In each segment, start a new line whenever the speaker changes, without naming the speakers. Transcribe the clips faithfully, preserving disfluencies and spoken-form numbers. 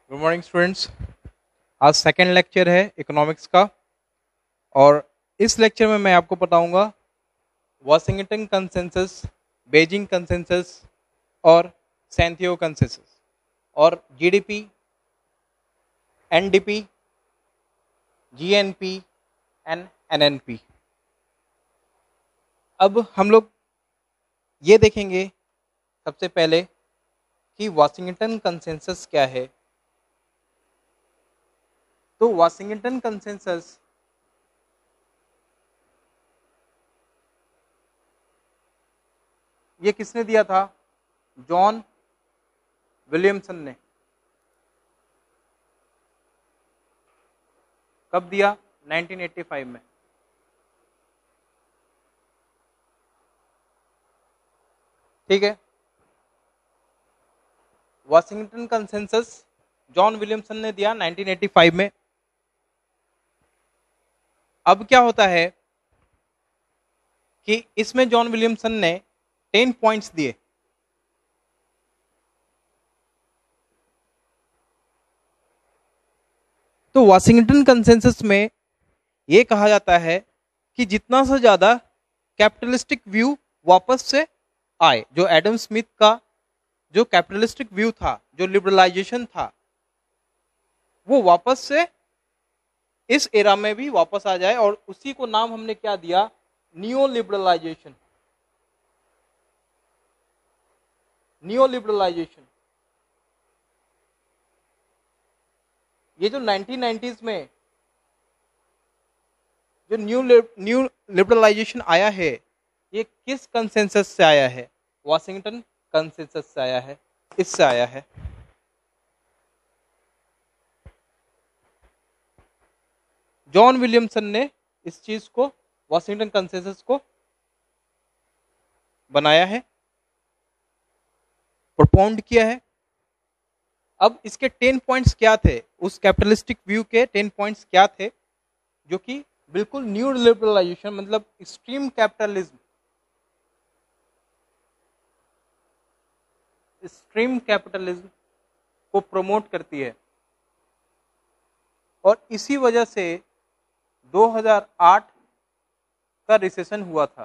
Good morning students. आज second lecture है economics का और इस लेक्चर में मैं आपको बताऊंगा वाशिंगटन कंसेंसस, बेजिंग कंसेंसस और सैंथियो कंसेंसस और GDP, NDP, GNP and NNP. अब हम लोग ये देखेंगे सबसे पहले कि वाशिंगटन कंसेंसस क्या है। तो वाशिंगटन कंसेंसस ये किसने दिया था? जॉन विलियमसन ने। कब दिया? नाइनटीन एटी फाइव में। ठीक है, वाशिंगटन कंसेंसस जॉन विलियमसन ने दिया नाइनटीन एटी फाइव में। अब क्या होता है कि इसमें जॉन विलियमसन ने टेन पॉइंट्स दिए। तो वाशिंगटन कंसेंसस में यह कहा जाता है कि जितना से ज्यादा कैपिटलिस्टिक व्यू वापस से आए, जो एडम स्मिथ का जो कैपिटलिस्टिक व्यू था, जो लिबरलाइजेशन था, वो वापस से इस एरा में भी वापस आ जाए। और उसी को नाम हमने क्या दिया? Neo liberalisation. नियो लिबरलाइजेशन ये जो नाइनटीन नाइंटीज़ में जो न्यू न्यू लिबरलाइजेशन आया है, ये किस कंसेंसस से आया है? वाशिंगटन कंसेंसस से आया है, इससे आया है। जॉन विलियमसन ने इस चीज को, वाशिंगटन कंसेंसस को बनाया है, प्रोपाउंड किया है। अब इसके टेन पॉइंट्स क्या थे? उस कैपिटलिस्टिक व्यू के टेन पॉइंट्स क्या थे जो कि बिल्कुल न्यू लिबरलाइजेशन, मतलब एक्सट्रीम कैपिटलिज्म, एक्सट्रीम कैपिटलिज्म को प्रमोट करती है। और इसी वजह से दो हज़ार आठ का रिसेशन हुआ था,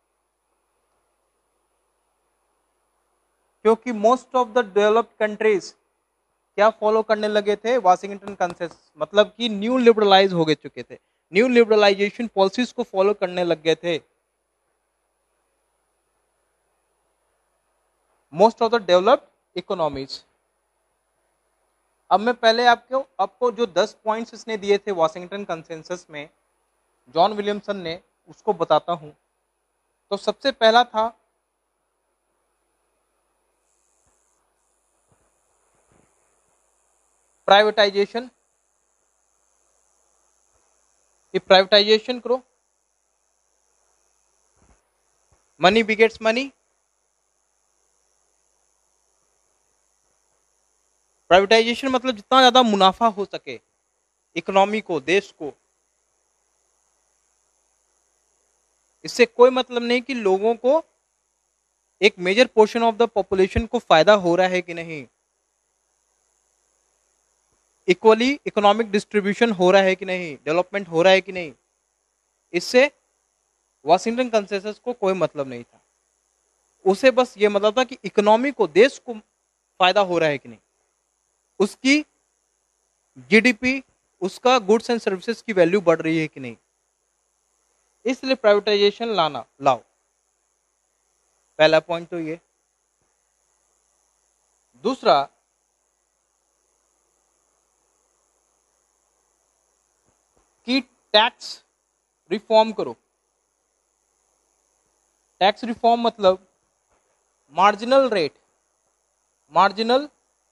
क्योंकि most of the developed countries क्या फॉलो करने लगे थे? वाशिंगटन कंसेंसस, मतलब कि न्यू लिबरलाइज हो गए चुके थे, न्यू लिबरलाइजेशन पॉलिसीज को फॉलो करने लग गए थे। Most of the developed economies. अब मैं पहले आपको आपको जो दस पॉइंट्स इसने दिए थे वाशिंगटन कंसेंसस में, जॉन विलियमसन ने, उसको बताता हूं। तो सबसे पहला था प्राइवेटाइजेशन। ये प्राइवेटाइजेशन करो, मनी बिगेट्स मनी। प्राइवेटाइजेशन मतलब जितना ज्यादा मुनाफा हो सके इकोनॉमी को, देश को। इससे कोई मतलब नहीं कि लोगों को, एक major portion of the population को फायदा हो रहा है कि नहीं, इक्वली इकोनॉमिक डिस्ट्रीब्यूशन हो रहा है कि नहीं, डेवलपमेंट हो रहा है कि नहीं। इससे वाशिंगटन कंसेंसस को कोई मतलब नहीं था। उसे बस ये मतलब था कि इकोनॉमी को, देश को फायदा हो रहा है कि नहीं, उसकी जीडीपी, उसका गुड्स एंड सर्विसेज की वैल्यू बढ़ रही है कि नहीं। इसलिए प्राइवेटाइजेशन लाना लाओ, पहला पॉइंट तो ये। दूसरा, कि टैक्स रिफॉर्म करो। टैक्स रिफॉर्म मतलब marginal rate, marginal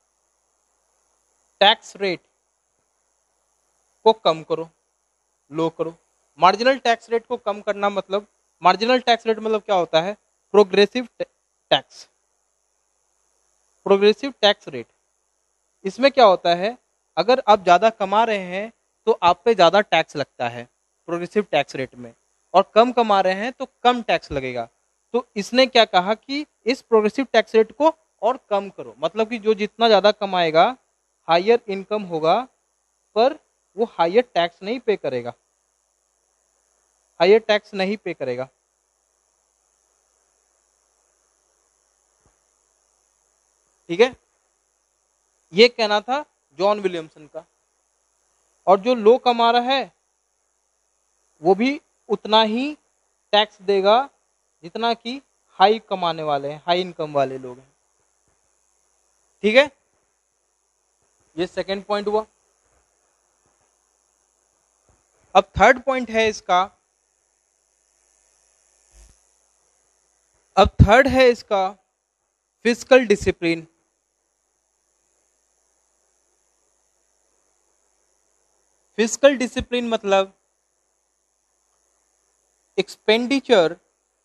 tax rate को कम करो, लो करो। मार्जिनल टैक्स रेट को कम करना मतलब, मार्जिनल टैक्स रेट मतलब क्या होता है? Progressive tax, progressive tax rate. इसमें क्या होता है, अगर आप ज्यादा कमा रहे हैं तो आप पे ज्यादा टैक्स लगता है प्रोग्रेसिव टैक्स रेट में, और कम कमा रहे हैं तो कम टैक्स लगेगा। तो इसने क्या कहा कि इस प्रोग्रेसिव टैक्स रेट को और कम करो, मतलब कि जो जितना ज्यादा कमाएगा, हायर इनकम होगा पर वो हायर टैक्स नहीं पे करेगा, हायर टैक्स नहीं पे करेगा। ठीक है, ये कहना था जॉन विलियमसन का। और जो लो कमा रहा है वो भी उतना ही टैक्स देगा जितना कि हाई कमाने वाले हैं, हाई इनकम वाले लोग हैं। ठीक है, ये सेकंड पॉइंट हुआ। अब थर्ड पॉइंट है इसका, अब थर्ड है इसका फिस्कल डिसिप्लिन। फिस्कल डिसिप्लिन मतलब एक्सपेंडिचर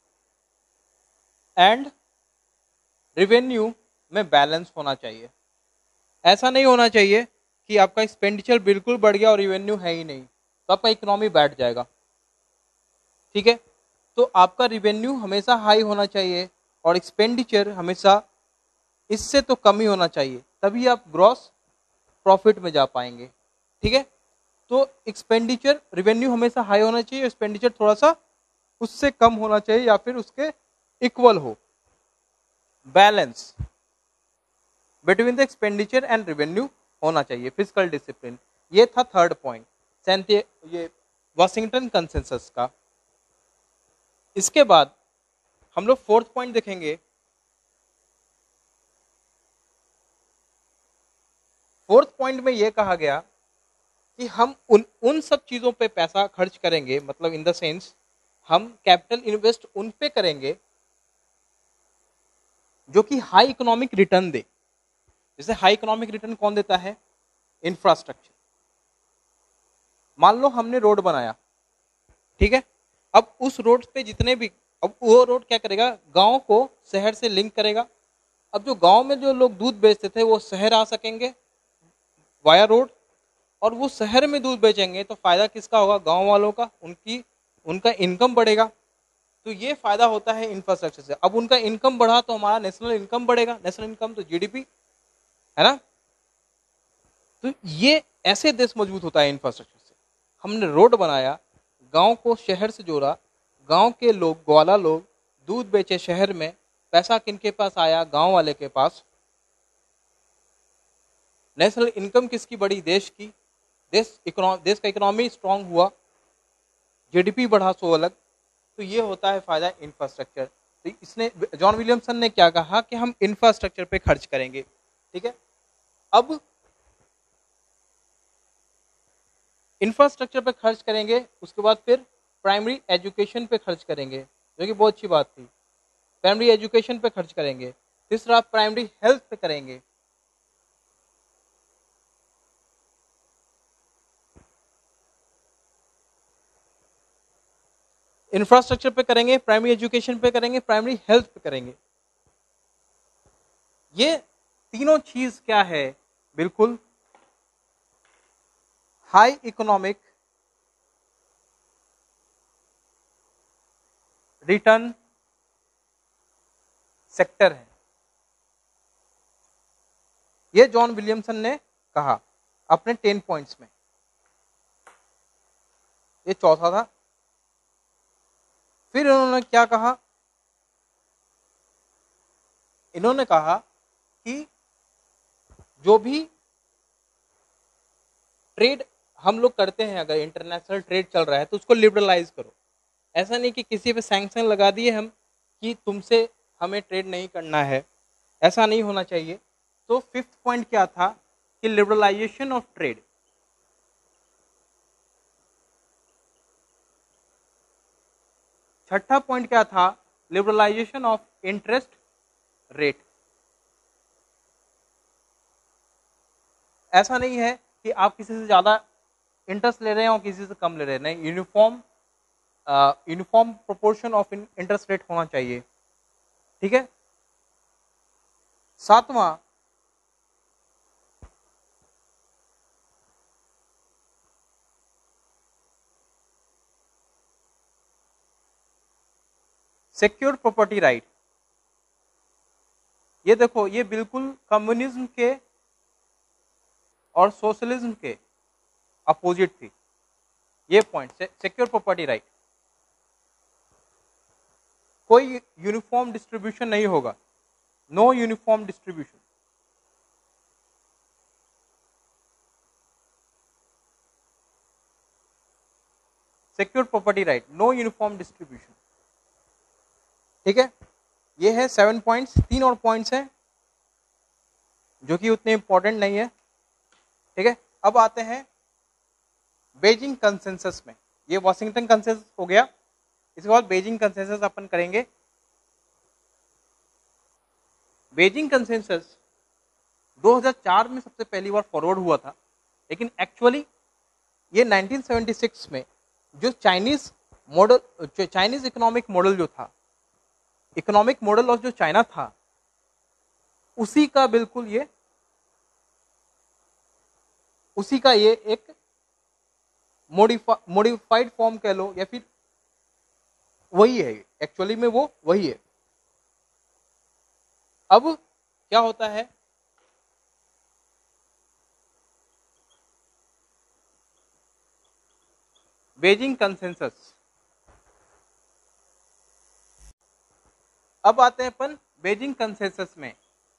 एंड रेवेन्यू में बैलेंस होना चाहिए। ऐसा नहीं होना चाहिए कि आपका एक्सपेंडिचर बिल्कुल बढ़ गया और रेवेन्यू है ही नहीं, तो आपका इकोनॉमी बैठ जाएगा। ठीक है, तो आपका रेवेन्यू हमेशा हाई होना चाहिए और एक्सपेंडिचर हमेशा इससे तो कम ही होना चाहिए, तभी आप ग्रॉस प्रॉफिट में जा पाएंगे। ठीक है, तो एक्सपेंडिचर रेवेन्यू हमेशा हाई होना चाहिए, एक्सपेंडिचर थोड़ा सा उससे कम होना चाहिए या फिर उसके इक्वल हो। Balance between the expenditure and revenue होना चाहिए, फिस्कल डिसिप्लिन। ये था थर्ड पॉइंट सेंटे ये वाशिंगटन कंसेंसस का। इसके बाद हम लोग फोर्थ पॉइंट देखेंगे। फोर्थ पॉइंट में यह कहा गया कि हम उन उन सब चीजों पे पैसा खर्च करेंगे, मतलब इन द सेंस हम कैपिटल इन्वेस्ट उन पे करेंगे जो कि हाई इकोनॉमिक रिटर्न दे। जैसे हाई इकोनॉमिक रिटर्न कौन देता है? इंफ्रास्ट्रक्चर। मान लो हमने रोड बनाया, ठीक है, अब उस रोड पे जितने भी, अब वो रोड क्या करेगा? गांव को शहर से लिंक करेगा। अब जो गांव में जो लोग दूध बेचते थे वो शहर आ सकेंगे वाया रोड, और वो शहर में दूध बेचेंगे तो फायदा किसका होगा? गांव वालों का, उनकी उनका इनकम बढ़ेगा। तो ये फायदा होता है इंफ्रास्ट्रक्चर से। अब उनका इनकम बढ़ा तो हमारा नेशनल इनकम बढ़ेगा, नेशनल इनकम तो जीडीपी है ना। तो ये ऐसे देश मजबूत होता है इंफ्रास्ट्रक्चर से। हमने रोड बनाया, गांव को शहर से जोड़ा, गांव के लोग, ग्वाला लोग दूध बेचे शहर में, पैसा किनके पास आया? गांव वाले के पास। नेशनल इनकम किसकी बढ़ी? देश की। देश देश का इकोनॉमी स्ट्रांग हुआ, जीडीपी बढ़ा सो अलग। तो ये होता है फायदा इंफ्रास्ट्रक्चर। तो इसने, जॉन विलियमसन ने क्या कहा कि हम इंफ्रास्ट्रक्चर पे खर्च करेंगे। ठीक है, अब इंफ्रास्ट्रक्चर पे खर्च करेंगे, उसके बाद फिर प्राइमरी एजुकेशन पे खर्च करेंगे, जो कि बहुत अच्छी बात थी। प्राइमरी एजुकेशन पे खर्च करेंगे। तीसरा प्राइमरी हेल्थ पे करेंगे। इंफ्रास्ट्रक्चर पे करेंगे, प्राइमरी एजुकेशन पे करेंगे, प्राइमरी हेल्थ पे करेंगे। ये तीनों चीज क्या है? बिल्कुल हाई इकोनॉमिक रिटर्न सेक्टर है। ये जॉन विलियमसन ने कहा अपने टेन पॉइंट्स में। ये चौथा था। फिर इन्होंने क्या कहा? इन्होंने कहा कि जो भी ट्रेड हम लोग करते हैं, अगर इंटरनेशनल ट्रेड चल रहा है तो उसको लिबरलाइज करो। ऐसा नहीं कि किसी पे सैंक्शन लगा दिए हम कि तुमसे हमें ट्रेड नहीं करना है, ऐसा नहीं होना चाहिए। तो फिफ्थ पॉइंट क्या था? कि लिबरलाइजेशन ऑफ ट्रेड। छठा पॉइंट क्या था? Liberalisation of interest rate. ऐसा नहीं है कि आप किसी से ज्यादा इंटरेस्ट ले रहे हैं और किसी से कम ले रहे हैं, नहीं, uniform uniform proportion of interest rate होना चाहिए। ठीक है, सातवां सिक्योर्ड प्रॉपर्टी राइट। ये देखो, ये बिल्कुल कम्युनिज्म के और सोशलिज्म के अपोजिट थी। ये पॉइंट, सिक्योर प्रॉपर्टी राइट, कोई यूनिफॉर्म डिस्ट्रीब्यूशन नहीं होगा, no uniform distribution. Secure property right, no uniform distribution. ठीक है, ये है सेवन पॉइंट्स। तीन और पॉइंट्स हैं जो कि उतने इंपॉर्टेंट नहीं है। ठीक है, अब आते हैं बेजिंग कंसेंसस में। ये वॉशिंगटन कंसेंसस हो गया, इसके बाद बेजिंग कंसेंसस अपन करेंगे। बेजिंग कंसेंसस दो हज़ार चार में सबसे पहली बार फॉरवर्ड हुआ था, लेकिन एक्चुअली ये नाइनटीन सेवेंटी सिक्स में जो Chinese model, Chinese economic model जो था, इकोनॉमिक मॉडल ऑफ जो चाइना था, उसी का बिल्कुल ये उसी का ये एक मॉडिफा मॉडिफाइड फॉर्म कह लो, या फिर वही है, एक्चुअली में वो वही है। अब क्या होता है, बेजिंग कंसेंसस। अब आते हैं अपन बेजिंग कंसेंसस में।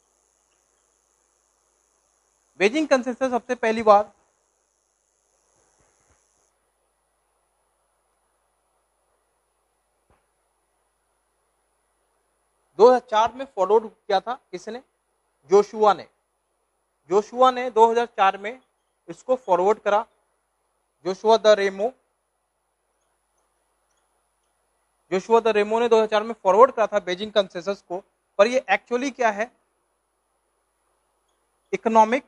बेजिंग कंसेंसस सबसे पहली बार दो हज़ार चार में फॉरवर्ड किया था। किसने? जोशुआ ने। जोशुआ ने दो हज़ार चार में इसको फॉरवर्ड करा, Joshua de Ramo. Joshua de Ramo ने दो हज़ार चार में फॉरवर्ड करा था बेजिंग कंसेंसस को। पर ये एक्चुअली क्या है, economic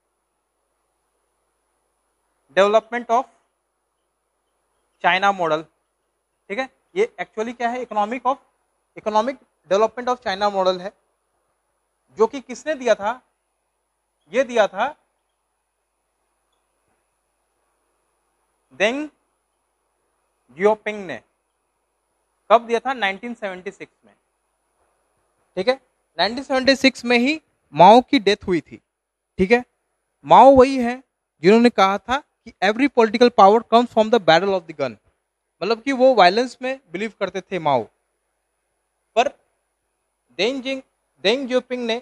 development of China model. ठीक है, ये एक्चुअली क्या है, economic of economic development of China model है, जो कि किसने दिया था? ये दिया था देंग जियोपिंग ने। कब दिया था? नाइनटीन सेवेंटी सिक्स में। ठीक है, नाइनटीन सेवेंटी सिक्स में ही माओ की डेथ हुई थी। ठीक है, माओ वही है जिन्होंने कहा था कि every political power comes from the battle of the gun, मतलब कि वो वायलेंस में बिलीव करते थे माओ। पर देंग जिंग देंग जियोपिंग ने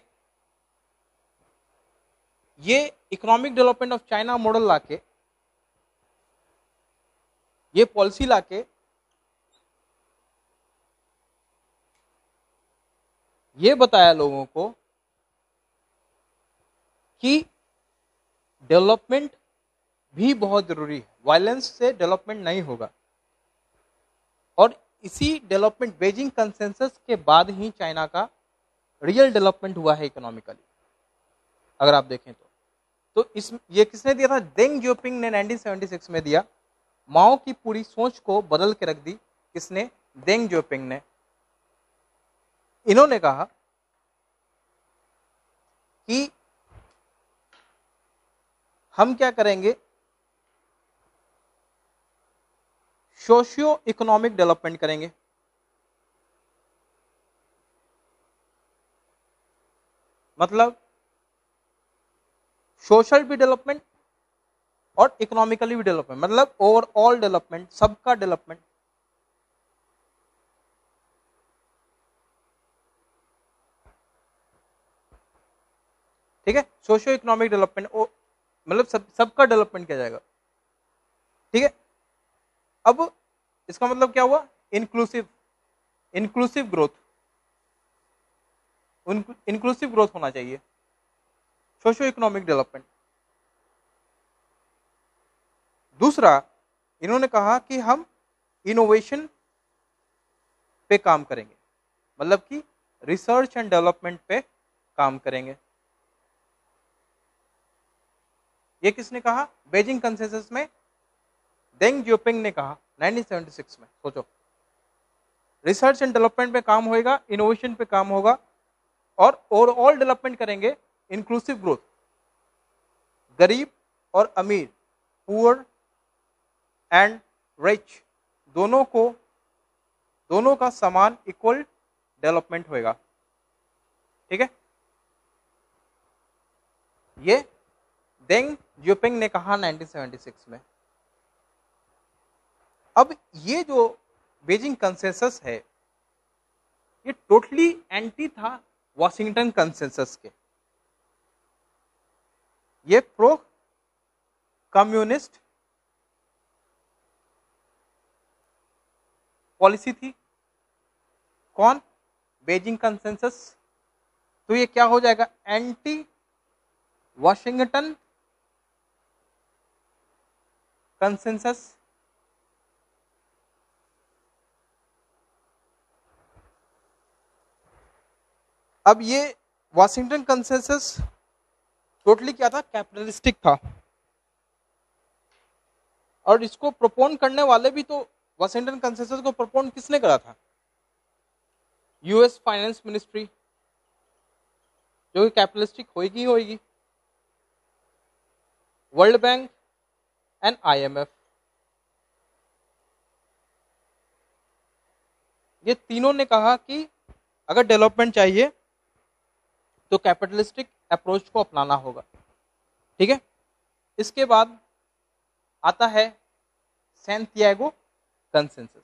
ये economic development of China model लाके, ये पॉलिसी लाके ये बताया लोगों को कि डेवलपमेंट भी बहुत जरूरी है, वायलेंस से डेवलपमेंट नहीं होगा। और इसी डेवलपमेंट बेजिंग कंसेंसस के बाद ही चाइना का रियल डेवलपमेंट हुआ है इकोनॉमिकली, अगर आप देखें तो। तो इस ये किसने दिया था? देंग जियोपिंग ने नाइनटीन सेवेंटी सिक्स में दिया। माओ की पूरी सोच को बदल के रख दी। किसने? देंग जियोपिंग ने। इन्होंने कहा कि हम क्या करेंगे, सोशियो इकोनॉमिक डेवलपमेंट करेंगे। मतलब सोशल भी डेवलपमेंट और इकोनॉमिकली भी डेवलपमेंट, मतलब ओवरऑल डेवलपमेंट, सबका डेवलपमेंट। ठीक है, सोशियो इकोनॉमिक डेवलपमेंट, मतलब सब सबका डेवलपमेंट किया जाएगा। ठीक है, अब इसका मतलब क्या हुआ? Inclusive inclusive growth, inclusive growth होना चाहिए, सोशियो इकोनॉमिक डेवलपमेंट। दूसरा, इन्होंने कहा कि हम इनोवेशन पे काम करेंगे, मतलब कि रिसर्च एंड डेवलपमेंट पे काम करेंगे। ये किसने कहा? बेजिंग कंसेंसस में देंग जियोपिंग ने कहा नाइनटीन सेवेंटी सिक्स में। सोचो, रिसर्च एंड डेवलपमेंट पे काम होगा, इनोवेशन पे काम होगा, और ओवरऑल डेवलपमेंट करेंगे, इंक्लूसिव ग्रोथ। गरीब और अमीर, पुअर एंड रिच, दोनों को दोनों का समान इक्वल डेवलपमेंट होएगा। ठीक है, ये डेंग जियोपिंग ने कहा नाइनटीन सेवेंटी सिक्स में। अब ये जो बीजिंग कंसेंसस है ये टोटली एंटी था वॉशिंगटन कंसेंसस के। ये प्रो कम्युनिस्ट पॉलिसी थी। कौन? Beijing consensus. तो ये क्या हो जाएगा? Anti Washington consensus. अब ये वॉशिंगटन कंसेंसस टोटली क्या था? कैपिटलिस्टिक था। और इसको प्रोपोन करने वाले भी तो वॉशिंगटन कंसेंसस को प्रोपोन किसने करा था? यूएस फाइनेंस मिनिस्ट्री, जो कि कैपिटलिस्टिक होगी होगी। वर्ल्ड बैंक एंड आईएमएफ, ये तीनों ने कहा कि अगर डेवलपमेंट चाहिए तो कैपिटलिस्टिक अप्रोच को अपनाना होगा। ठीक है। इसके बाद आता है सैंटियागो कंसेंसस।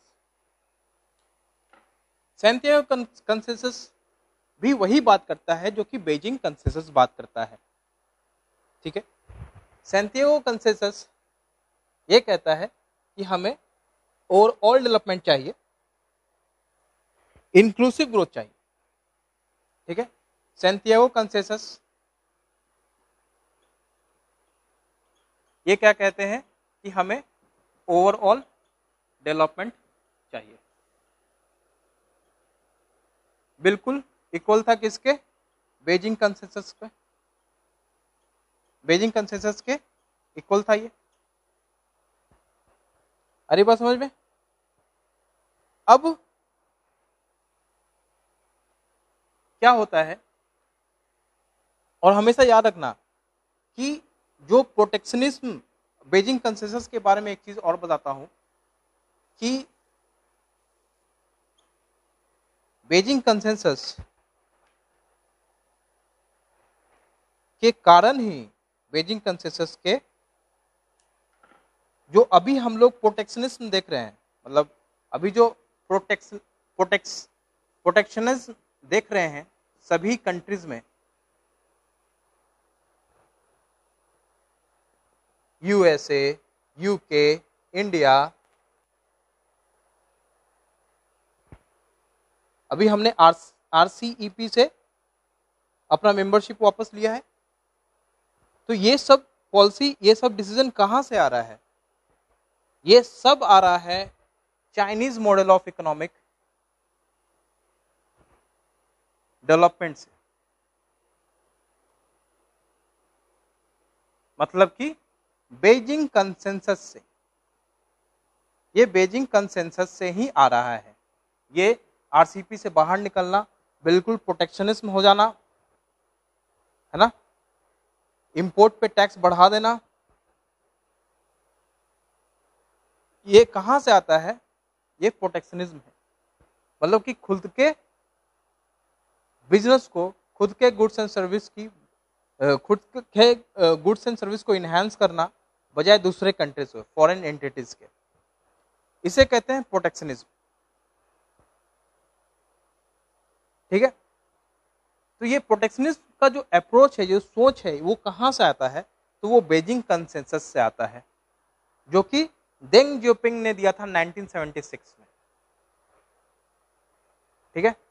सैंटियागो कंसेंसस भी वही बात करता है जो कि बीजिंग कंसेंसस बात करता है। ठीक है। सैंटियागो कंसेंसस ये कहता है कि हमें ओवरऑल डेवलपमेंट चाहिए, इंक्लूसिव ग्रोथ चाहिए। ठीक है। सैंटियागो कंसेंसस ये क्या कहते हैं कि हमें ओवरऑल डेवलपमेंट चाहिए। बिल्कुल इक्वल था किसके? बीजिंग कंसेंसस के। बीजिंग कंसेंसस के इक्वल था ये। अरे बात समझ में? अब क्या होता है, और हमेशा याद रखना कि जो प्रोटेक्शनिज्म, बीजिंग कंसेंसस के बारे में एक चीज और बताता हूं कि बीजिंग कंसेंसस के कारण ही, बीजिंग कंसेंसस के जो अभी हम लोग प्रोटेक्शनिज्म देख रहे हैं, मतलब अभी जो प्रोटेक्शन प्रोटेक्स प्रोटेक्शनिज्म देख रहे हैं सभी कंट्रीज में, यूएसए, यूके, इंडिया, अभी हमने आरसीईपी से अपना मेंबरशिप वापस लिया है। तो ये सब पॉलिसी, ये सब डिसीजन कहां से आ रहा है? ये सब आ रहा है Chinese model of economic development से। मतलब कि बीजिंग कंसेंसस से, ये बीजिंग कंसेंसस से ही आ रहा है। ये आरसीपी से बाहर निकलना, बिल्कुल प्रोटेक्शनिज्म हो जाना, है ना, इंपोर्ट पे टैक्स बढ़ा देना, ये कहां से आता है? ये प्रोटेक्शनिज्म है। मतलब कि खुद के बिजनेस को, खुद के गुड्स एंड सर्विस की, खुद के गुड्स एंड सर्विस को इनहेंस करना बजाय दूसरे कंट्रीज को, फॉरेन एंटिटीज के, इसे कहते हैं प्रोटेक्शनिज्म। ठीक है। तो ये प्रोटेक्शनिज्म का जो अप्रोच है, जो सोच है, वो कहां से आता है? तो वो बीजिंग कंसेंसस से आता है, जो कि डेंग जियोपिंग ने दिया था नाइनटीन सेवेंटी सिक्स में। ठीक है।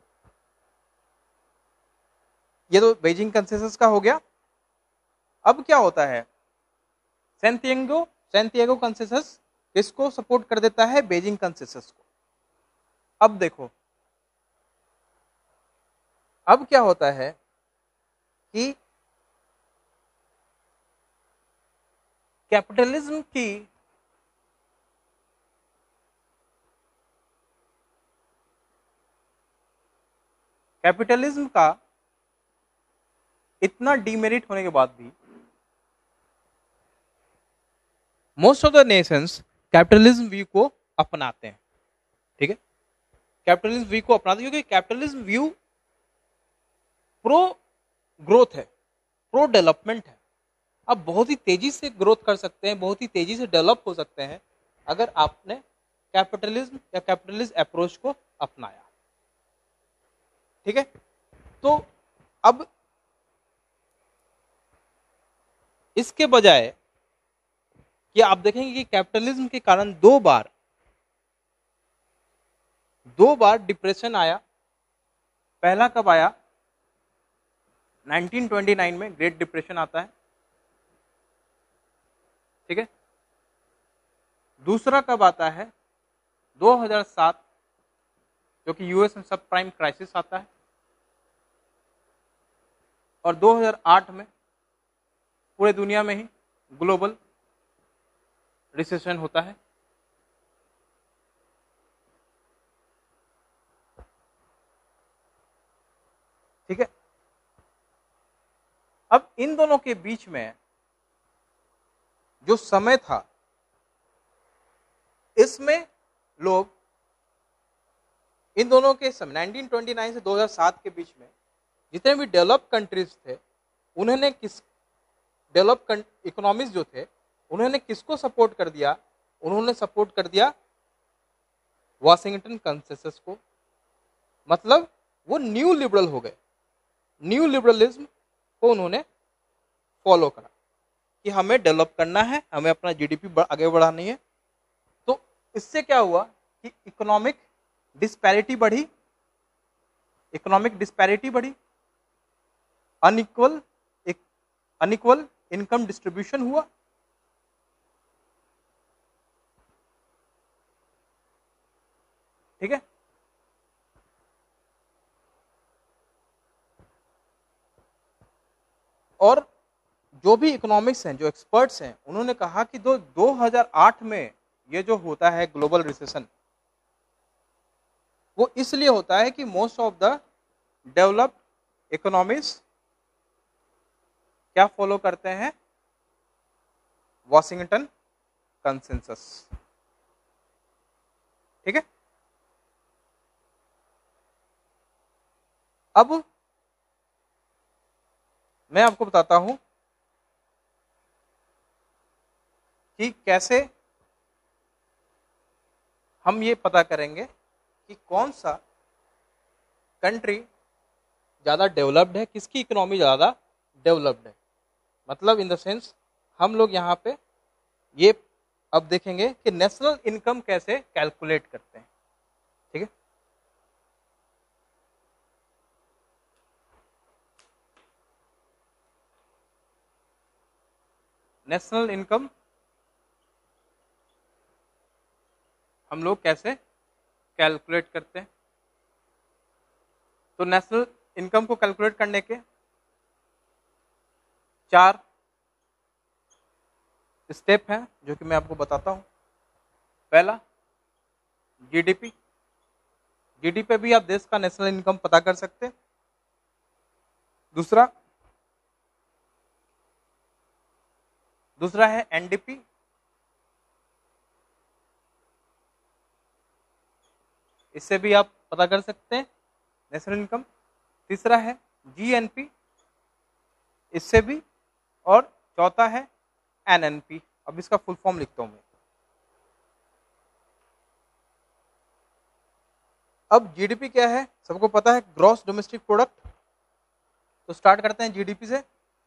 ये तो बीजिंग कंसेंसस का हो गया। अब क्या होता है? सैंटियागो सैंटियागो कंसेंसस किसको सपोर्ट कर देता है? बीजिंग कंसेंसस को। अब देखो, अब क्या होता है कि कैपिटलिज्म की कैपिटलिज्म का इतना डीमेरिट होने के बाद भी most of the nations capitalism view को अपनाते हैं। ठीक है। कैपिटलिज्म व्यू को अपनाते हैं क्योंकि कैपिटलिज्म व्यू प्रो ग्रोथ है, प्रो डेवलपमेंट है। आप बहुत ही तेजी से ग्रोथ कर सकते हैं, बहुत ही तेजी से डेवलप हो सकते हैं अगर आपने कैपिटलिज्म या कैपिटलिस्ट अप्रोच को अपनाया। ठीक है, तो अब इसके बजाय कि आप देखेंगे कि कैपिटलिज्म के कारण दो बार दो बार डिप्रेशन आया। पहला कब आया? नाइनटीन ट्वेंटी नाइन में ग्रेट डिप्रेशन आता है। ठीक है, दूसरा कब आता है? दो हज़ार सात, जो कि यूएस में सब प्राइम क्राइसिस आता है। और दो हज़ार आठ में पूरे दुनिया में ही ग्लोबल रिसेशन होता है। ठीक है, अब इन दोनों के बीच में जो समय था, इसमें लोग इन दोनों के समय नाइनटीन ट्वेंटी नाइन से दो हज़ार सात के बीच में जितने भी डेवलप कंट्रीज थे, उन्होंने किस डेवलप इकोनॉमीज जो थे, उन्होंने किसको सपोर्ट कर दिया? उन्होंने सपोर्ट कर दिया वाशिंगटन कंसेंसस को। मतलब वो न्यू लिबरल हो गए, न्यू लिबरलिज्म को उन्होंने फॉलो करा कि हमें डेवलप करना है, हमें अपना जीडीपी आगे बढ़ानी है। तो इससे क्या हुआ कि इकोनॉमिक डिस्पैरिटी बढ़ी, इकोनॉमिक डिस्पैरिटी बढ़ी, अनइक्वल अनइक्वल इनकम डिस्ट्रीब्यूशन हुआ। ठीक है, और जो भी इकोनॉमिक्स हैं, जो एक्सपर्ट्स हैं, उन्होंने कहा कि दो 2008 में ये जो होता है ग्लोबल रिसेशन, वो इसलिए होता है कि most of the developed economies क्या फॉलो करते हैं? Washington consensus. ठीक है, अब मैं आपको बताता हूं कि कैसे हम ये पता करेंगे कि कौन सा कंट्री ज्यादा डेवलप्ड है, किसकी इकोनॉमी ज्यादा डेवलप्ड है। मतलब इन द सेंस हम लोग यहाँ पे ये अब देखेंगे कि नेशनल इनकम कैसे कैलकुलेट करते हैं। ठीक है, नेशनल इनकम हम लोग कैसे कैलकुलेट करते हैं? तो नेशनल इनकम को कैलकुलेट करने के चार स्टेप हैं, जो कि मैं आपको बताता हूं। पहला, जीडीपी। जीडीपी पे भी आप देश का नेशनल इनकम पता कर सकते हैं। दूसरा दूसरा है एनडीपी। इससे भी आप पता कर सकते हैं नेशनल इनकम। तीसरा है जीएनपी, इससे भी। और चौथा है एनएनपी। अब इसका फुल फॉर्म लिखता हूं मैं। अब जीडीपी क्या है, सबको पता है, ग्रॉस डोमेस्टिक प्रोडक्ट। तो स्टार्ट करते हैं जीडीपी से।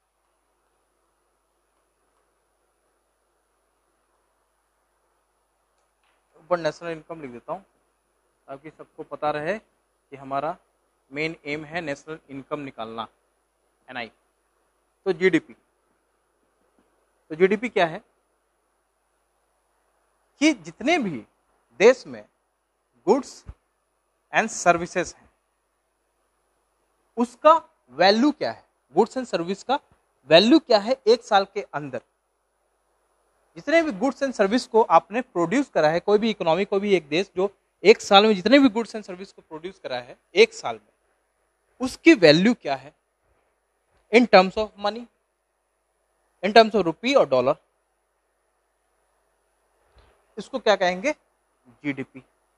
ऊपर नेशनल इनकम लिख देता हूं ताकि सबको पता रहे कि हमारा मेन एम है नेशनल इनकम निकालना, एनआई। तो जीडीपी, तो जीडीपी क्या है कि जितने भी देश में गुड्स एंड सर्विसेज हैं, उसका वैल्यू क्या है, गुड्स एंड सर्विस का वैल्यू क्या है एक साल के अंदर। जितने भी गुड्स एंड सर्विस को आपने प्रोड्यूस करा है, कोई भी इकोनॉमी, कोई भी एक देश जो एक साल में जितने भी गुड्स एंड सर्विस को प्रोड्यूस करा है एक साल में, उसकी वैल्यू क्या है in terms of money, in terms of rupee और डॉलर। इसको क्या कहेंगे? जीडीपी।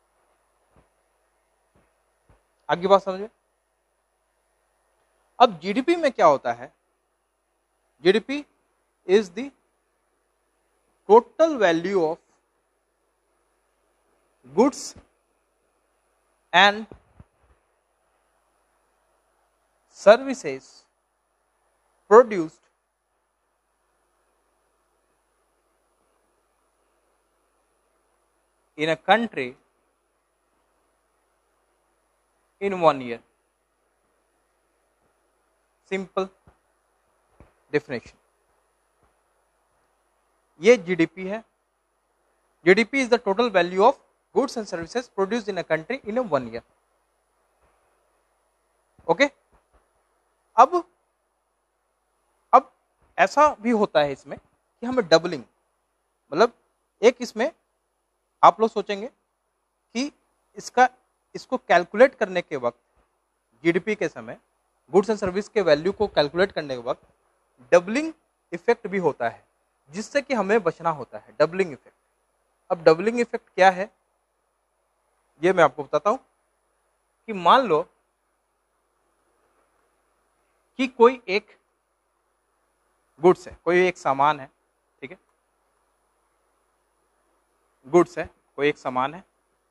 आगे बात समझिए। अब जीडीपी में क्या होता है? GDP is the total value of goods and services produced in a country in one year. Simple definition. ये जीडीपी है. GDP is the total value of goods and services produced in a country in a one year. Okay okay? अब अब ऐसा भी होता है इसमें कि हमें डबलिंग, मतलब एक इसमें आप लोग सोचेंगे कि इसका इसको कैलकुलेट करने के वक्त जीडीपी के समय गुड्स एंड सर्विस के वैल्यू को कैलकुलेट करने के वक्त डबलिंग इफेक्ट भी होता है, जिससे कि हमें बचना होता है. Doubling effect. अब डबलिंग इफेक्ट क्या है ये मैं आपको बताता हूं कि मान लो कि कोई एक गुड्स है, कोई एक सामान है, ठीक है, गुड्स है, कोई एक सामान है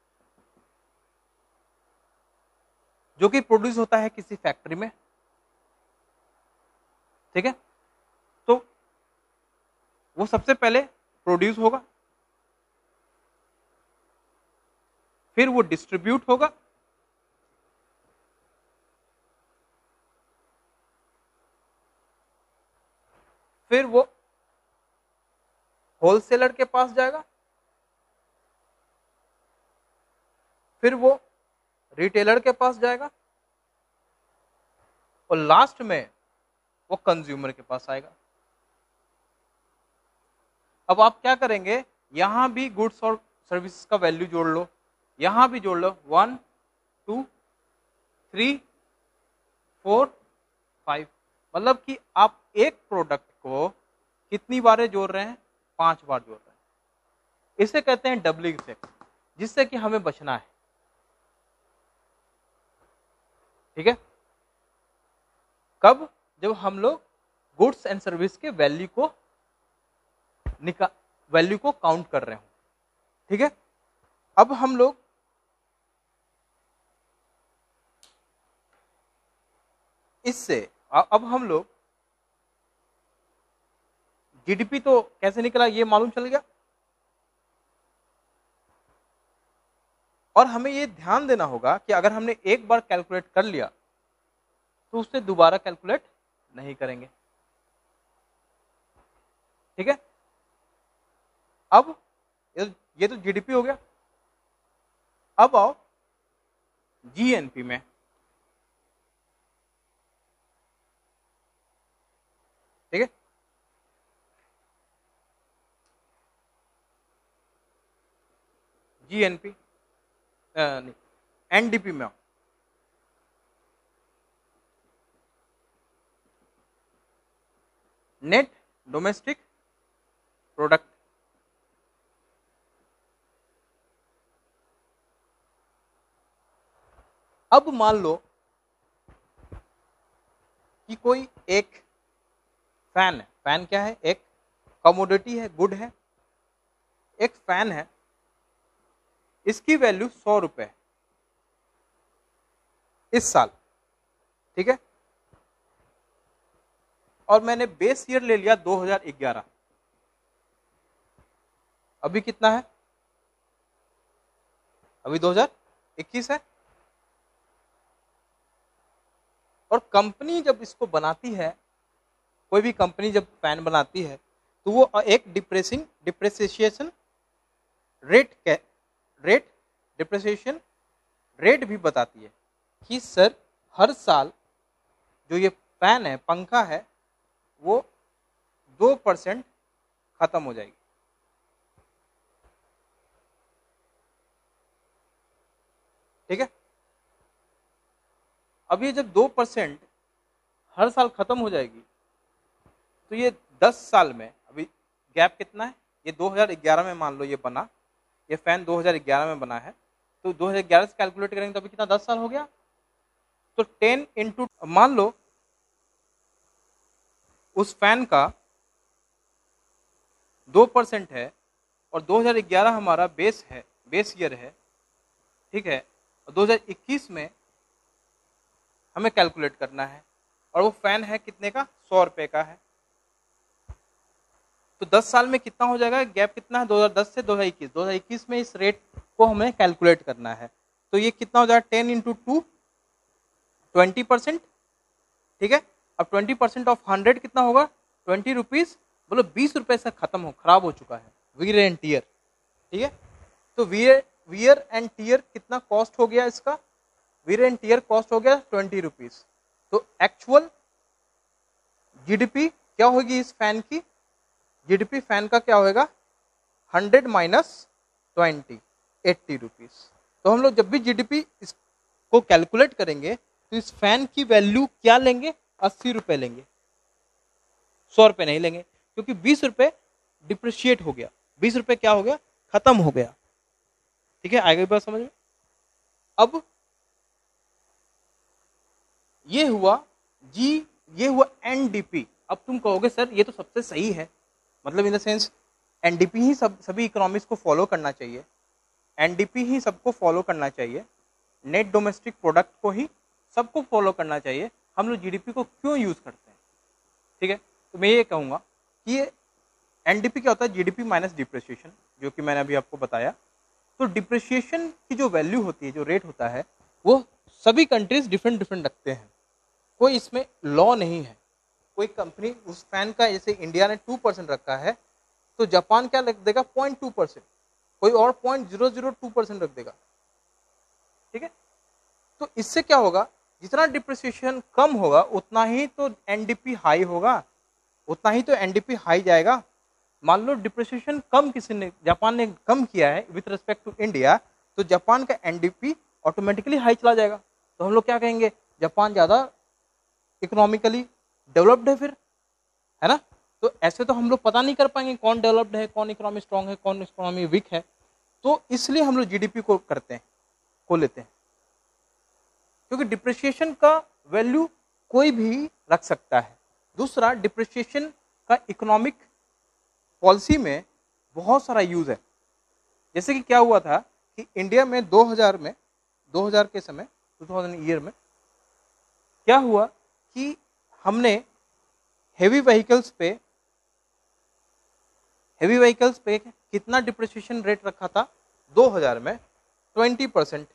जो कि प्रोड्यूस होता है किसी फैक्ट्री में, ठीक है. तो वो सबसे पहले प्रोड्यूस होगा, फिर वो डिस्ट्रीब्यूट होगा, फिर वो होलसेलर के पास जाएगा, फिर वो रिटेलर के पास जाएगा और लास्ट में वो कंज्यूमर के पास आएगा. अब आप क्या करेंगे, यहां भी गुड्स और सर्विसेज का वैल्यू जोड़ लो, यहां भी जोड़ लो, one two three four five, मतलब कि आप एक प्रोडक्ट को कितनी बार जोड़ रहे हैं, पांच बार जोड़ रहे हैं. इसे कहते हैं डबलिंग इफेक्ट, जिससे कि हमें बचना है. ठीक है. कब? जब हम लोग गुड्स एंड सर्विस के वैल्यू को निका वैल्यू को काउंट कर रहे हो. ठीक है. अब हम लोग इससे अब हम लोग जीडीपी तो कैसे निकला ये मालूम चल गया, और हमें ये ध्यान देना होगा कि अगर हमने एक बार कैलकुलेट कर लिया तो उससे दोबारा कैलकुलेट नहीं करेंगे. ठीक है. अब ये तो जीडीपी हो गया. अब आओ जीएनपी में. ठीक है. जीएनपी नहीं, एनडीपी में आओ. Net domestic product. अब मान लो कि कोई एक फैन है. फैन क्या है? एक कमोडिटी है, गुड है. एक फैन है, इसकी वैल्यू सौ रुपए है इस साल. ठीक है. और मैंने बेस ईयर ले लिया दो हज़ार ग्यारह. अभी कितना है? अभी दो हज़ार इक्कीस है. और कंपनी जब इसको बनाती है, कोई भी कंपनी जब फैन बनाती है, तो वो एक डिप्रेसिंग डिप्रेसिएशन रेट के रेट डिप्रेसिएशन रेट भी बताती है कि सर हर साल जो ये फैन है, पंखा है, वो दो परसेंट खत्म हो जाएगी. ठीक है. अब ये जब दो परसेंट हर साल खत्म हो जाएगी, तो ये दस साल में, अभी गैप कितना है? ये दो हज़ार ग्यारह में मान लो ये बना, ये फैन दो हज़ार ग्यारह में बना है, तो दो हज़ार ग्यारह से कैलकुलेट करेंगे तो अभी कितना, दस साल हो गया. तो टेन इंटू मान लो उस फैन का दो परसेंट है और दो हज़ार ग्यारह हमारा बेस है, बेस ईयर है, ठीक है, और दो हज़ार इक्कीस में हमें कैलकुलेट करना है और वो फैन है कितने का, सौ रुपए का है। तो दस साल में कितना हो जाएगा, गैप कितना है, दो हज़ार दस से दो हज़ार इक्कीस, दो हज़ार इक्कीस में इस रेट को हमें कैलकुलेट करना है। तो ये कितना हो जाएगा, ten into two, twenty percent, ठीक है। अब ट्वेंटी परसेंट ऑफ हंड्रेड कितना होगा, ट्वेंटी रुपीज, बोलो बीस रुपए से खत्म हो, खराब हो चुका है, वियर एंड टीयर, ठीक है। तो वियर वियर एंड टीयर कितना कॉस्ट हो गया इसका, वियर एंड टीयर कॉस्ट हो गया ट्वेंटी रुपीज। तो एक्चुअल जीडीपी क्या होगी इस फैन की, जीडीपी फैन का क्या होगा, hundred minus twenty, eighty rupees. तो हम लोग जब भी जीडीपी इसको कैलकुलेट करेंगे तो इस फैन की वैल्यू क्या लेंगे, अस्सी रुपए लेंगे, सौ रुपए नहीं लेंगे, क्योंकि बीस रुपए डिप्रिशिएट हो गया, बीस रुपए क्या हो गया, खत्म हो गया, ठीक है। आगे बात समझ में। अब ये हुआ जी, ये हुआ एनडीपी। अब तुम कहोगे सर ये तो सबसे सही है, मतलब इन द सेंस एनडीपी ही सब सभी इकोनॉमिक्स को फॉलो करना चाहिए, एनडीपी ही सबको फॉलो करना चाहिए, नेट डोमेस्टिक प्रोडक्ट को ही सबको फॉलो करना चाहिए, हम लोग जीडीपी को क्यों यूज करते हैं, ठीक है। तो मैं ये कहूंगा कि ये एनडीपी क्या होता है, जीडीपी माइनस डिप्रिसिएशन, जो कि मैंने अभी आपको बताया। तो डिप्रिसिएशन की जो वैल्यू होती है, जो रेट होता है, वो सभी कंट्रीज डिफरेंट डिफरेंट रखते हैं, कोई इसमें लॉ नहीं है। कोई कंपनी उस फैन का, जैसे इंडिया ने टू परसेंट रखा है तो जापान क्या रख देगा, पॉइंट टू परसेंट, कोई और point zero zero two percent रख देगा, ठीक है। तो इससे क्या होगा, जितना डिप्रिसिएशन कम होगा उतना ही तो एनडीपी हाई होगा, उतना ही तो एनडीपी हाई जाएगा। मान लो डिप्रिसिएशन कम किसी ने, जापान ने कम किया है विथ रिस्पेक्ट टू इंडिया, तो जापान का एनडीपी ऑटोमेटिकली हाई चला जाएगा। तो हम लोग क्या कहेंगे, जापान ज्यादा इकोनॉमिकली डेवलप्ड है फिर, है ना। तो ऐसे तो हम लोग पता नहीं कर पाएंगे कौन डेवलप्ड है, कौन इकोनॉमी स्ट्रांग है, कौन इकोनॉमी वीक है। तो इसलिए हम लोग जीडीपी को करते हैं, को लेते हैं, क्योंकि डिप्रिसिएशन का वैल्यू कोई भी रख सकता है। दूसरा, डिप्रिसिएशन का इकोनॉमिक पॉलिसी में बहुत सारा यूज है। जैसे कि क्या हुआ था कि इंडिया में दो हज़ार में, दो हज़ार के समय, दो हज़ार ईयर में क्या हुआ कि हमने हेवी व्हीकल्स पे हेवी व्हीकल्स पे कितना डिप्रिसिएशन रेट रखा था दो हज़ार में, ट्वेंटी परसेंट,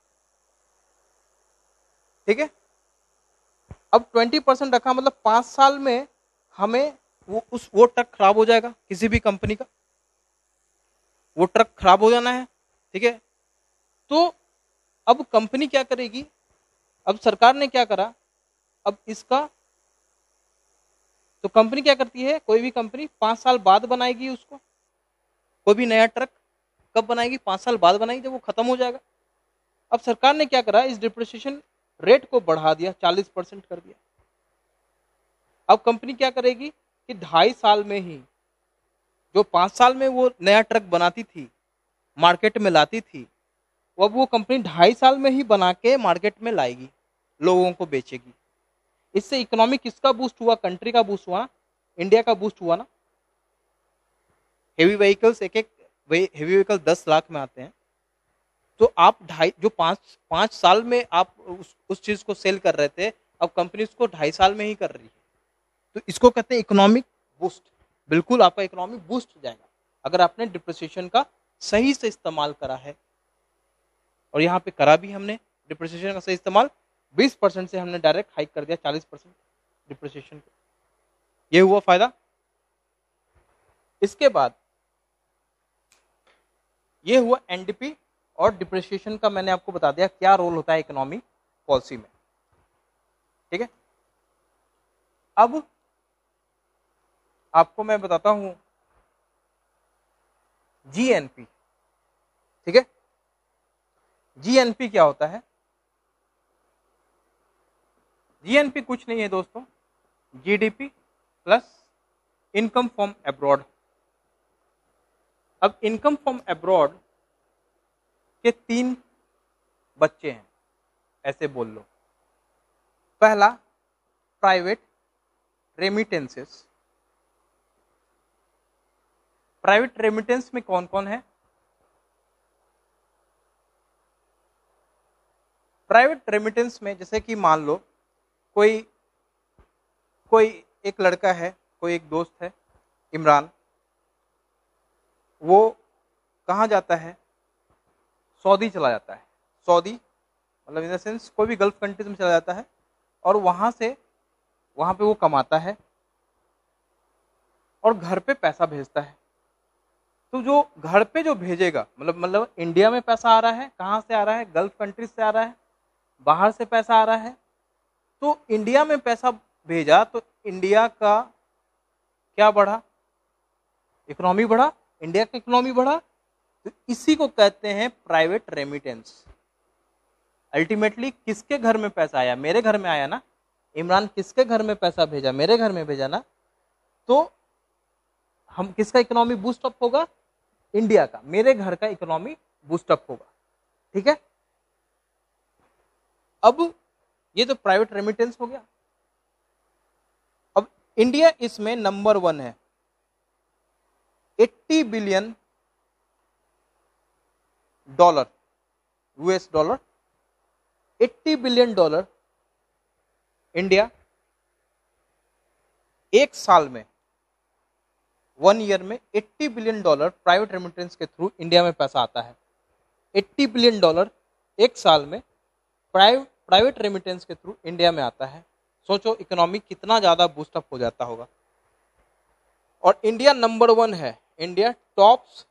ठीक है। अब ट्वेंटी परसेंट रखा, मतलब पांच साल में हमें वो उस वो ट्रक खराब हो जाएगा, किसी भी कंपनी का वो ट्रक खराब हो जाना है, ठीक है। तो अब कंपनी क्या करेगी, अब सरकार ने क्या करा, अब इसका, तो कंपनी क्या करती है, कोई भी कंपनी पांच साल बाद बनाएगी उसको, कोई भी नया ट्रक कब बनाएगी, पांच साल बाद बनाएगी, जब वो खत्म हो जाएगा। अब सरकार ने क्या करा, इस डिप्रिसिएशन रेट को बढ़ा दिया, चालीस परसेंट कर दिया। अब कंपनी क्या करेगी कि ढाई साल में ही, जो पांच साल में वो नया ट्रक बनाती थी, मार्केट में लाती थी, वो अब वो कंपनी ढाई साल में ही बना के मार्केट में लाएगी, लोगों को बेचेगी। इससे इकोनॉमी किसका बूस्ट हुआ, कंट्री का बूस्ट हुआ, इंडिया का बूस्ट हुआ ना। हेवी व्हीकल्स, एक एक हेवी व्हीकल दस लाख में आते हैं, तो आप ढाई, जो पांच पांच साल में आप उस, उस चीज को सेल कर रहे थे, अब कंपनी उसको ढाई साल में ही कर रही है। तो इसको कहते हैं इकोनॉमिक बूस्ट। बिल्कुल आपका इकोनॉमी बूस्ट हो जाएगा अगर आपने डिप्रिसिएशन का सही से इस्तेमाल करा है। और यहाँ पे करा भी हमने डिप्रिसिएशन का सही इस्तेमाल, बीस परसेंट से हमने डायरेक्ट हाइक कर दिया चालीस परसेंट डिप्रिसिएशन को, ये हुआ फायदा। इसके बाद ये हुआ एनडीपी और डिप्रिसिएशन का, मैंने आपको बता दिया क्या रोल होता है इकोनॉमी पॉलिसी में, ठीक है। अब आपको मैं बताता हूं जीएनपी, ठीक है। जीएनपी क्या होता है, जीएनपी कुछ नहीं है दोस्तों, GDP plus income from abroad. अब इनकम फ्रॉम अब्रॉड के तीन बच्चे हैं, ऐसे बोल लो। पहला प्राइवेट रेमिटेंसेस, प्राइवेट रेमिटेंस में कौन कौन है? प्राइवेट रेमिटेंस में जैसे कि मान लो कोई कोई एक लड़का है, कोई एक दोस्त है इमरान, वो कहाँ जाता है? सऊदी चला जाता है। सऊदी मतलब इन द सेंस कोई भी गल्फ कंट्रीज में चला जाता है और वहां से वहां पे वो कमाता है और घर पे पैसा भेजता है। तो जो घर पे जो भेजेगा, मतलब मतलब इंडिया में पैसा आ रहा है, कहाँ से आ रहा है? गल्फ कंट्रीज से आ रहा है, बाहर से पैसा आ रहा है। तो इंडिया में पैसा भेजा तो इंडिया का क्या बढ़ा? इकोनॉमी बढ़ा, इंडिया का इकोनॉमी बढ़ा। तो इसी को कहते हैं प्राइवेट रेमिटेंस। अल्टीमेटली किसके घर में पैसा आया? मेरे घर में आया ना। इमरान किसके घर में पैसा भेजा? मेरे घर में भेजा ना। तो हम किसका इकोनॉमी बूस्ट अप होगा? इंडिया का। मेरे घर का इकोनॉमी बूस्ट अप होगा। ठीक है। अब ये तो प्राइवेट रेमिटेंस हो गया। अब इंडिया इसमें नंबर वन है, अस्सी बिलियन डॉलर, यूएस डॉलर, अस्सी बिलियन डॉलर इंडिया एक साल में, वन ईयर में अस्सी बिलियन डॉलर प्राइवेट रेमिटेंस के थ्रू इंडिया में पैसा आता है। अस्सी बिलियन डॉलर एक साल में प्राइवेट प्राइवेट रेमिटेंस के थ्रू इंडिया में आता है। सोचो इकोनॉमी कितना ज्यादा बूस्टअप हो जाता होगा। और इंडिया नंबर वन है। India tops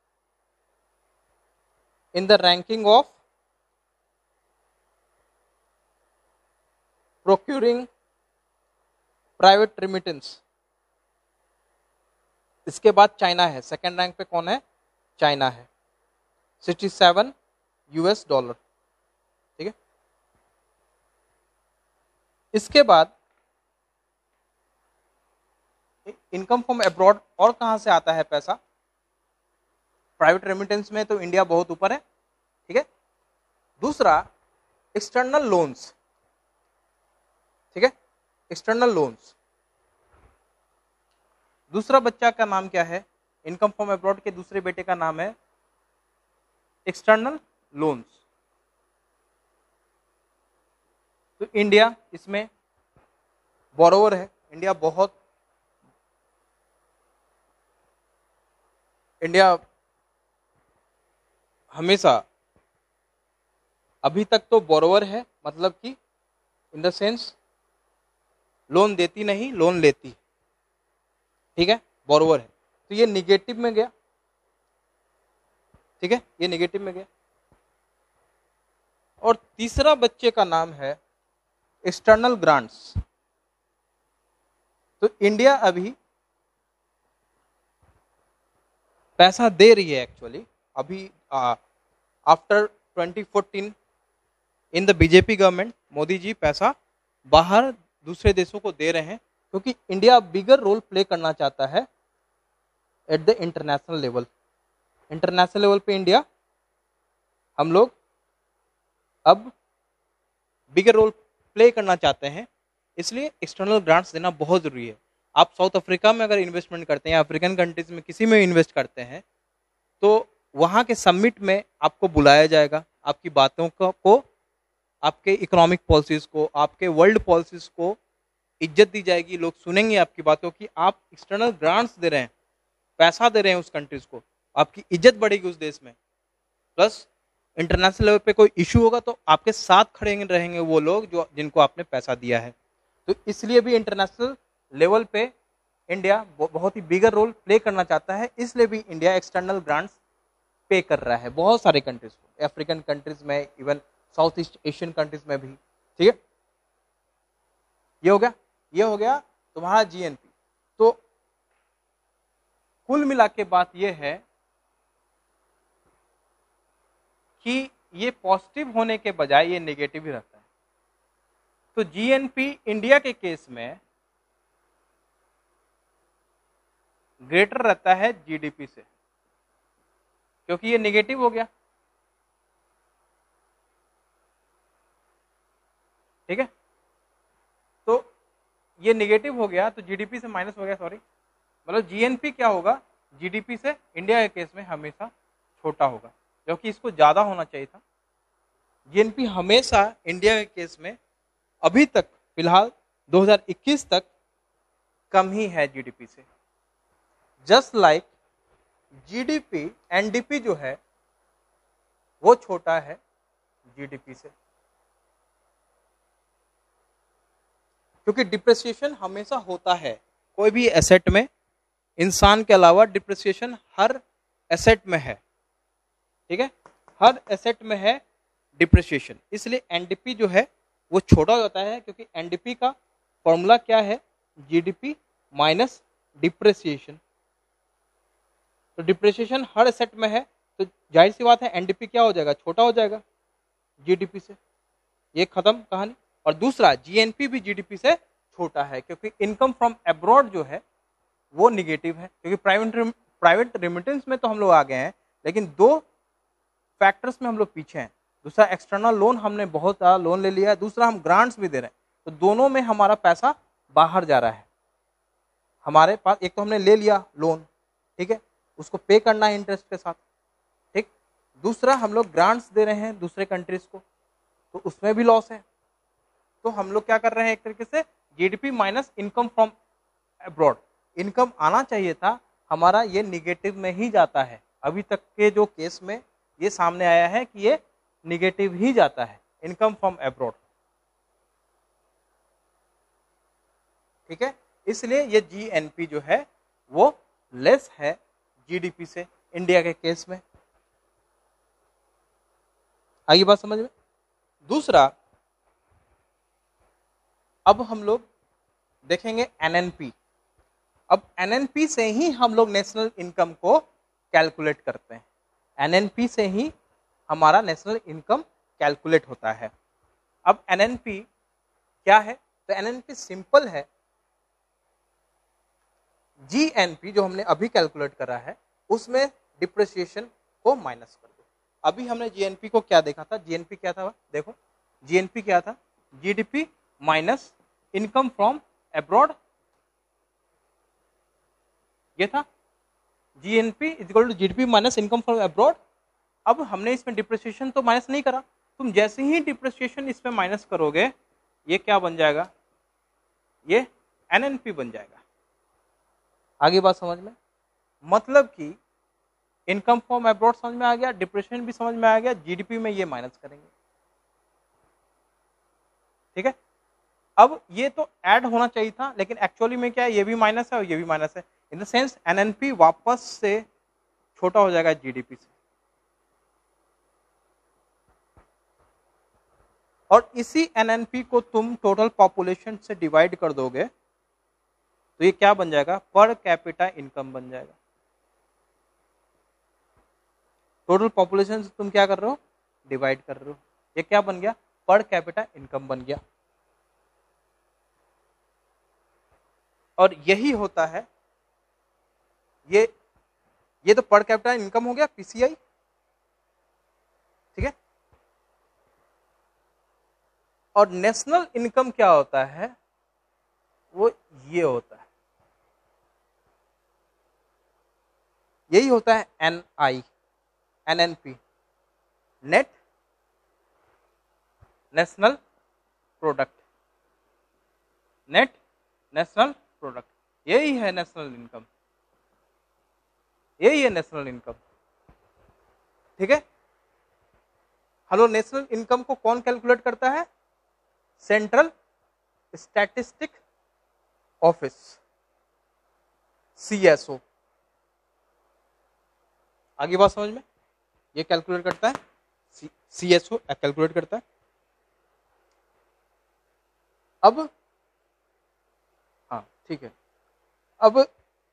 in the ranking of procuring private remittance. इसके बाद चाइना है, सेकेंड रैंक पे कौन है? चाइना है, सड़सठ यूएस डॉलर। ठीक है। इसके बाद इनकम फ्रॉम अब्रॉड, और कहां से आता है पैसा? प्राइवेट रेमिटेंस में तो इंडिया बहुत ऊपर है। ठीक है। दूसरा एक्सटर्नल लोन्स। ठीक है, एक्सटर्नल लोन्स। दूसरा बच्चा का नाम क्या है? इनकम फ्रॉम अब्रॉड के दूसरे बेटे का नाम है एक्सटर्नल लोन्स। तो इंडिया इसमें बोरोवर है। इंडिया बहुत इंडिया हमेशा अभी तक तो बोरोवर है, मतलब कि इन द सेंस लोन देती नहीं, लोन लेती। ठीक है, बोरोवर है। तो ये निगेटिव में गया। ठीक है, ये निगेटिव में गया। और तीसरा बच्चे का नाम है एक्सटर्नल ग्रांट्स। तो इंडिया अभी पैसा दे रही है एक्चुअली। अभी after twenty fourteen in the BJP government, Modi ji पैसा बाहर दूसरे देशों को दे रहे हैं, क्योंकि इंडिया बिगर रोल प्ले करना चाहता है at the international level. International level पे इंडिया, हम लोग अब बिगर रोल प्ले करना चाहते हैं, इसलिए एक्सटर्नल ग्रांट्स देना बहुत जरूरी है। आप साउथ अफ्रीका में अगर इन्वेस्टमेंट करते हैं, अफ्रीकन कंट्रीज में किसी में इन्वेस्ट करते हैं, तो वहां के समिट में आपको बुलाया जाएगा, आपकी बातों को, को आपके इकोनॉमिक पॉलिसीज को, आपके वर्ल्ड पॉलिसीज को इज्जत दी जाएगी। लोग सुनेंगे आपकी बातों की। आप एक्सटर्नल ग्रांट्स दे रहे हैं, पैसा दे रहे हैं उस कंट्रीज को, आपकी इज्जत बढ़ेगी उस देश में। प्लस इंटरनेशनल लेवल पे कोई इशू होगा तो आपके साथ खड़े रहेंगे वो लोग जो जिनको आपने पैसा दिया है। तो इसलिए भी इंटरनेशनल लेवल पे इंडिया बहुत ही बिगर रोल प्ले करना चाहता है, इसलिए भी इंडिया एक्सटर्नल ग्रांट्स पे कर रहा है बहुत सारे कंट्रीज को, अफ्रीकन कंट्रीज में, even South East Asian countries में भी। ठीक है, ये हो गया, ये हो गया तुम्हारा जीएनपी। तो कुल मिला के बात ये है कि ये पॉजिटिव होने के बजाय ये नेगेटिव ही रहता है। तो जीएनपी इंडिया के केस में ग्रेटर रहता है जीडीपी से, क्योंकि ये नेगेटिव हो गया। ठीक है, तो ये नेगेटिव हो गया तो जीडीपी से माइनस हो गया, सॉरी, मतलब जीएनपी क्या होगा? जीडीपी से इंडिया के केस में हमेशा छोटा होगा, क्योंकि इसको ज्यादा होना चाहिए था। जीएनपी हमेशा इंडिया के केस में अभी तक फिलहाल दो हज़ार इक्कीस तक कम ही है जीडीपी से। जस्ट लाइक जीडीपी एनडीपी जो है वो छोटा है जीडीपी से, क्योंकि डिप्रिसिएशन हमेशा होता है कोई भी एसेट में। इंसान के अलावा डिप्रिसिएशन हर एसेट में है, ठीक है, हर एसेट में है डिप्रिसिएशन। इसलिए एनडीपी जो है वो छोटा हो जाता है, क्योंकि एनडीपी का फॉर्मूला क्या है, जीडीपी माइनस डिप्रिसिएशन। तो डिप्रिसिएशन हर एसेट में है, तो जाहिर सी बात है एनडीपी क्या हो जाएगा, छोटा हो जाएगा जीडीपी से। ये खत्म कहानी। और दूसरा, जीएनपी भी जीडीपी से छोटा है, क्योंकि इनकम फ्रॉम अब्रॉड जो है वो निगेटिव है, क्योंकि प्राइवेट प्राइवेट रेमिटेंस में तो हम लोग आगे हैं, लेकिन दो फैक्टर्स में हम लोग पीछे हैं। दूसरा, एक्सटर्नल लोन हमने बहुत सारा लोन ले लिया है, दूसरा हम ग्रांट्स भी दे रहे हैं, तो दोनों में हमारा पैसा बाहर जा रहा है। हमारे पास एक तो हमने ले लिया लोन, ठीक है, उसको पे करना है इंटरेस्ट के साथ, ठीक। दूसरा, हम लोग ग्रांट्स दे रहे हैं दूसरे कंट्रीज को, तो उसमें भी लॉस है। तो हम लोग क्या कर रहे हैं, एक तरीके से GDP minus income from abroad. Income आना चाहिए था हमारा, ये निगेटिव में ही जाता है। अभी तक के जो केस में ये सामने आया है कि ये निगेटिव ही जाता है, इनकम फ्रॉम अब्रॉड, ठीक है। इसलिए ये जीएनपी जो है वो लेस है जीडीपी से इंडिया के केस में। आगे बात समझ में। दूसरा, अब हम लोग देखेंगे एनएनपी। अब एनएनपी से ही हम लोग नेशनल इनकम को कैलकुलेट करते हैं। एनएनपी से ही हमारा नेशनल इनकम कैलकुलेट होता है। अब एनएनपी क्या है, तो एनएनपी सिंपल है। जीएनपी जो हमने अभी कैलकुलेट करा है उसमें डिप्रिसिएशन को माइनस कर दो। अभी हमने जीएनपी को क्या देखा था, जीएनपी क्या था, देखो जीएनपी क्या था, GDP minus income from abroad, ये था GNP equal to GDP minus income from abroad. अब हमने इसमें डिप्रिसिएशन तो माइनस नहीं करा, तुम जैसे ही डिप्रिसिएशन इसमें माइनस करोगे ये क्या बन जाएगा, ये एनएनपी बन जाएगा। आगे बात समझ में। मतलब कि इनकम फ्रॉम अब्रॉड समझ में आ गया, डिप्रिसिएशन भी समझ में आ गया, जीडीपी में ये माइनस करेंगे, ठीक है। अब ये तो ऐड होना चाहिए था, लेकिन एक्चुअली में क्या है, ये भी माइनस है और ये भी माइनस है। इन द सेंस एनएनपी वापस से छोटा हो जाएगा जीडीपी से। और इसी एनएनपी को तुम टोटल पॉपुलेशन से डिवाइड कर दोगे तो ये क्या बन जाएगा, पर कैपिटा इनकम बन जाएगा। टोटल पॉपुलेशन से तुम क्या कर रहे हो, डिवाइड कर रहे हो, ये क्या बन गया, पर कैपिटा इनकम बन गया। और यही होता है, ये ये तो पर कैपिटा इनकम हो गया, पीसीआई, ठीक है। और नेशनल इनकम क्या होता है, वो ये होता है, यही होता है N I, NNP, net national product, net national product, यही है नेशनल इनकम, यही है नेशनल इनकम, ठीक है। हेलो, नेशनल इनकम को कौन कैलकुलेट करता है, सेंट्रल स्टैटिस्टिक ऑफिस, सीएसओ। आगे बात समझ में, ये कैलकुलेट करता है, सीएसओ कैलकुलेट करता है। अब हाँ ठीक है, अब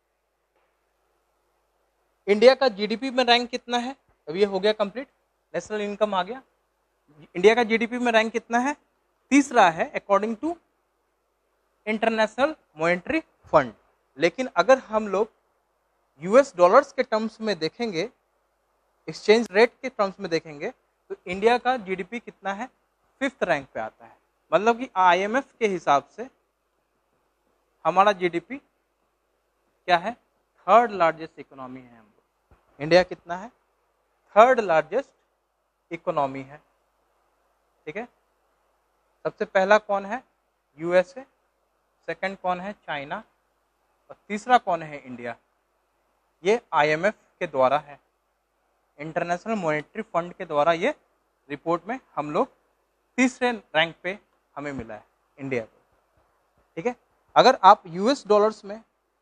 इंडिया का जीडीपी में रैंक कितना है, अब ये हो गया कंप्लीट, नेशनल इनकम आ गया। इंडिया का जीडीपी में रैंक कितना है, तीसरा है according to International Monetary Fund. लेकिन अगर हम लोग यूएस डॉलर्स के टर्म्स में देखेंगे, एक्सचेंज रेट के टर्म्स में देखेंगे, तो इंडिया का जीडीपी कितना है, फिफ्थ रैंक पे आता है। मतलब कि आईएमएफ के हिसाब से हमारा जीडीपी क्या है, थर्ड लार्जेस्ट इकोनॉमी है हम लोग। इंडिया कितना है? थर्ड लार्जेस्ट इकोनॉमी है, ठीक है। सबसे पहला कौन है? यूएसए, सेकंड कौन है? चाइना, और तीसरा कौन है? इंडिया। ये आईएमएफ के द्वारा है, इंटरनेशनल मॉनेटरी फंड के द्वारा ये रिपोर्ट में हम लोग तीसरे रैंक पे हमें मिला है इंडिया को, ठीक है। अगर आप यूएस डॉलर्स में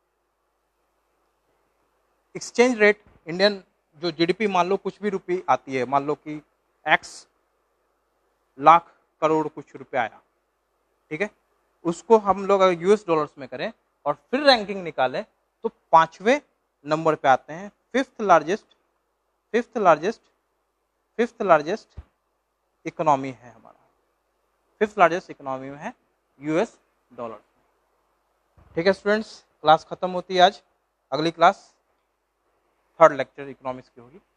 एक्सचेंज रेट इंडियन जो जीडीपी मान लो कुछ भी रुपये आती है, मान लो कि एक्स लाख करोड़ कुछ रुपया आया, ठीक है, उसको हम लोग अगर यूएस डॉलर्स में करें और फिर रैंकिंग निकालें तो पांचवें नंबर पे आते हैं। Fifth largest fifth largest fifth largest economy है हमारा, फिफ्थ लार्जेस्ट इकोनॉमी में है यूएस डॉलर, ठीक है। स्टूडेंट्स, क्लास खत्म होती है आज। अगली क्लास थर्ड लेक्चर इकोनॉमिक्स की होगी।